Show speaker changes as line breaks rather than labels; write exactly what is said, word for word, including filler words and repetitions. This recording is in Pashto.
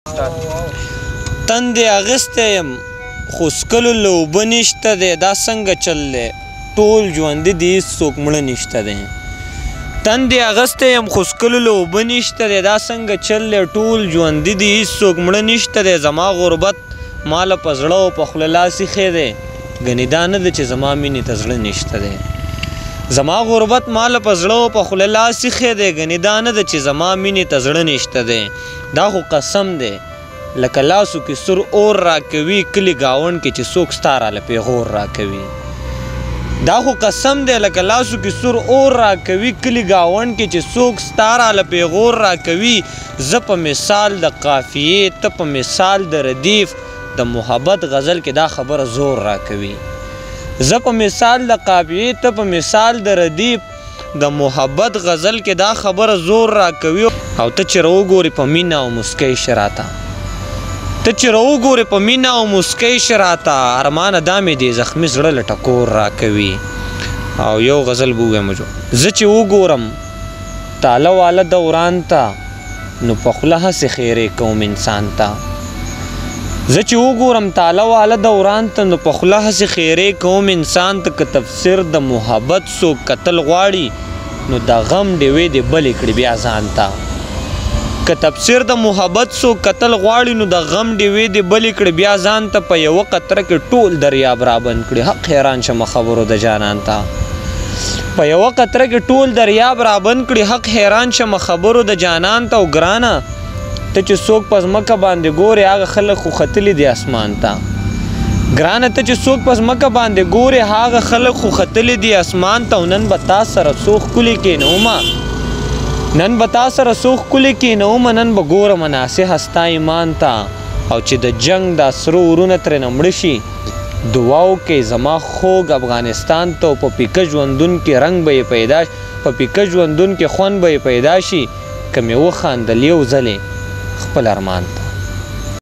تندې اغستی یم خو څکلو له اوبه نشته دی، دا څنګه چل دی؟ ټول ژوندي دي هېڅوک مړه نشته دی. تندې اغستی یم خو څکلو له اوبه نشته دی، دا څنګه چل دی؟ ټول ژوندي دي هېڅوک مړه نشته دی. زما غربت ماله په زړه او په خوله لاس ایښی دی، ګنې دا نه ده چې زما مینې ته زړه نشته دی. زما غربت ماله په زړه او په خوله لاس ایښی دی، ګنې دا نه ده چې زما مینې ته زړه نشته دی. دا خو قسم دی لکه لاسو کې سور اور راکوي، کلي ګاونډ کې چې څوک ستا راله پیغور راکوي. دا خو قسم دی لکه لاسو کې سور اور راکوي، کلي ګاونډ کې چې څوک ستا راله پیغور راکوي. زه په مثال د قافیې، ته په مثال د ردیف، د محبت غزل کې دا خبره زور راکوي. زه په مثال د قافیې، ته په مثال د ردیف، د محبت غزل کې دا خبره زور راکوي. او ته چې راوګورې په مینه او مسکی شه راته، ته چې راوګورې په مینه او مسکی شه راته، ارمانه دا مې دې زخمي زړه له ټکور راکوي. او یو غزل به ووایم جو، زه چې وګورم تاله واله دوران ته، نو په خوله هسې خیرې کوم انسان ته. زه چې وګورم تاله واله دوران ته، نو په خوله هسې خیرې کوم انسان ته. که تفسیر د محبت څوک کتل غواړي، نو د غم ډیوې دې بلې کړي بیا ځان ته. که تفسیر د محبت څوک کتل غواړي، نو د غم ډیوې دې بلې کړي بیا ځان ته. په یوه قطره کې ټول دریاب رابند کړي، حق حیران شمه خبرو د جانان ته. په یوه قطره کې ټول دریاب رابند کړي، حق حیران شمه خبرو د جانان ته. او ګرانه ته چې څوک په ځمکه باندې ګورې، هغه خلک خو ختلي دي اسمان ته. ګرانه ته چې څوک په ځمکه باندې ګورې، هغه خلک خو ختلي دي اسمان ته. او نن به تا سره څو ښکلې کېنومه، نن به تا سره څو ښکلې کېنومه، نن به ګورم ناصحه ستا ایمان ته. او چې د جنګ دا سره ورونه ترېنه مړه شي، دعا وکئ زما خوږ افغانستان ته. او په پیکه ژوندون کې رنګ به یې پیدا شي، په پیکه ژوندون کې خوند به یې پیدا شي، که مې وخاندل یو ځلې خپل ارمان ته.